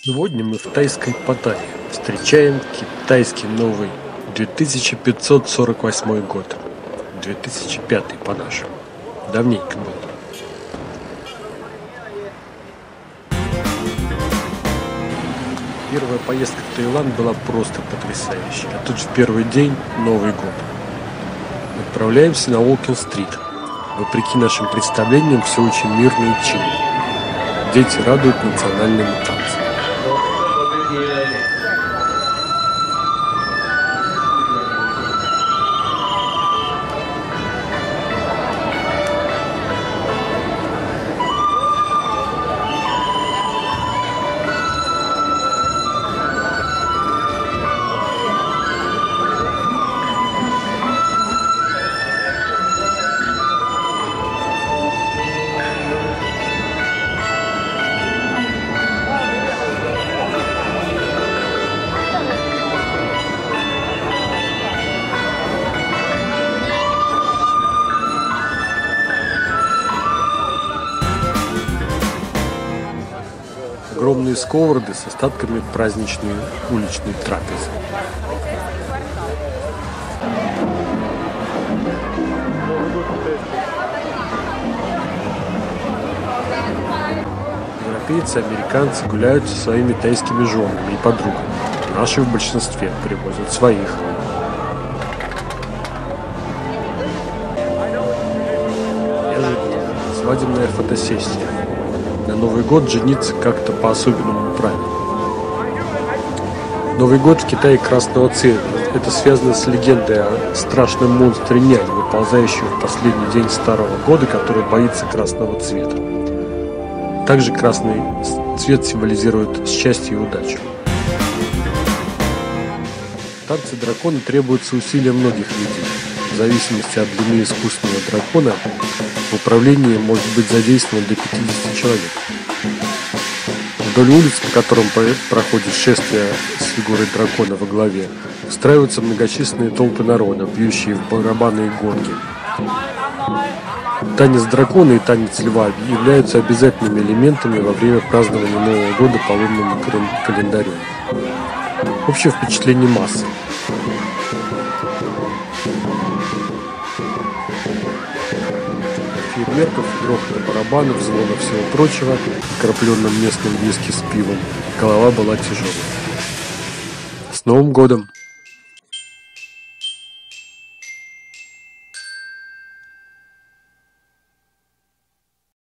Сегодня мы в тайской Паттайе встречаем китайский новый 2548 год, 2005 по нашему. Давненько было. Первая поездка в Таиланд была просто потрясающей, а тут же первый день Новый год. Отправляемся на Уолкинг-стрит. Вопреки нашим представлениям, все очень мирно и чинно. Дети радуют национальными танцами. Огромные сковороды с остатками праздничной уличной трапезы. Европейцы, американцы гуляют со своими тайскими женами и подругами. Наши в большинстве привозят своих. Неожиданно. Свадебная фотосессия. На Новый год жениться как-то по-особенному правильно. Новый год в Китае красного цвета. Это связано с легендой о страшном монстре Нянь, выползающем в последний день старого года, который боится красного цвета. Также красный цвет символизирует счастье и удачу. Танцы дракона требуются усилия многих людей. В зависимости от длины искусственного дракона в управлении может быть задействовано до 50 человек. Вдоль улиц, по которым проходит шествие с фигурой дракона во главе, устраиваются многочисленные толпы народа, бьющие в барабаны и гонги. Танец дракона и танец льва являются обязательными элементами во время празднования Нового года по лунному календарю. Общее впечатление массы. Фейерверков, грохота барабанов, звона всего прочего, окропленным местным виски с пивом, голова была тяжелой. С Новым годом!